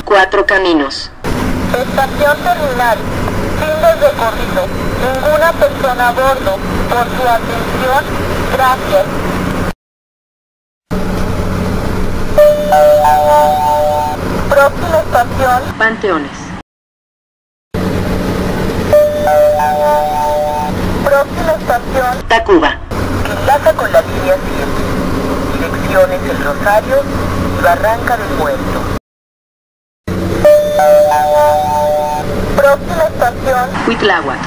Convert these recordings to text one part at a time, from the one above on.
4 caminos. Estación terminal. Fin del recorrido. Ninguna persona a bordo. Por su atención, gracias. Próxima estación. Panteones. Próxima estación. Tacuba. Que enlaza con la línea 7. Direcciones El Rosario y Barranca del Muerto. Próxima estación. Cuitláhuac.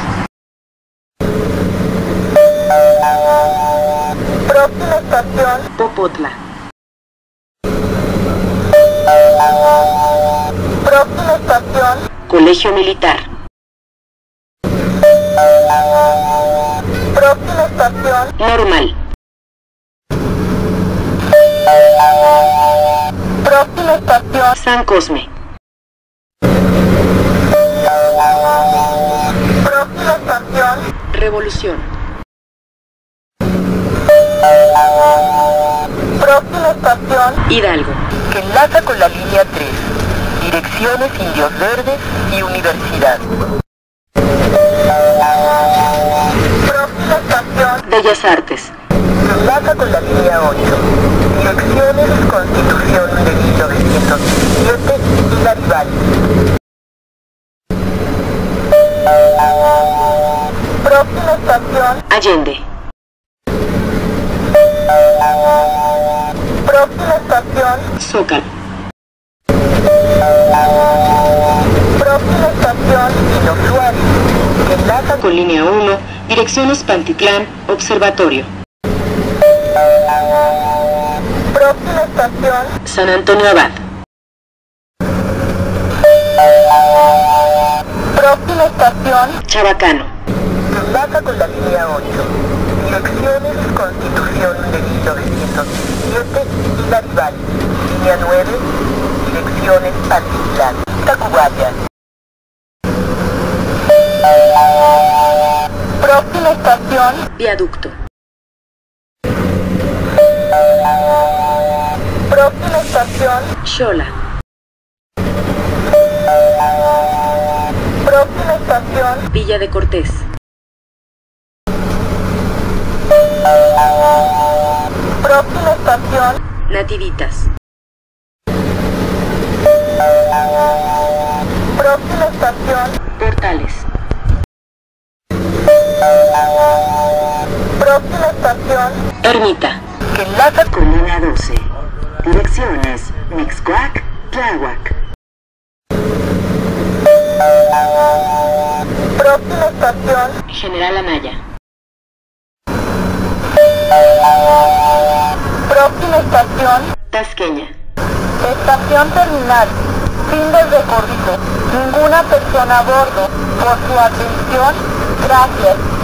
Próxima estación. Popotla. Próxima estación. Colegio Militar. Próxima estación. Normal. Próxima estación. San Cosme. Próxima estación. Revolución. Próxima estación. Hidalgo. Que enlaza con la línea 3. Direcciones Indios Verdes y Universidad. Próxima estación. Bellas Artes. Que enlaza con la línea 8. Direcciones Constitución de 1917 y Garibaldi. Próxima estación. Allende. Próxima estación. Zócalo. Próxima estación. Pino Suárez. Que enlaza Con línea 1, direcciones Pantitlán, Observatorio. Próxima estación. San Antonio Abad. Próxima estación. Chabacano. Que enlaza con la línea 8. Direcciones Constitución de 1917 y Garibaldi. Línea 9. Direcciones Pantitlán. Tacubaya. Próxima estación. Viaducto. Próxima estación. Xola. Próxima estación. Villa de Cortés. Próxima estación. Nativitas. Próxima estación. Portales. Próxima estación. Ermita. Que enlaza con Con línea 12. Direcciones Mixcoac, Tláhuac. próxima estación. General Anaya. Próxima estación. Tasqueña. Estación terminal. Fin del recorrido. Ninguna persona a bordo. Por su atención, gracias.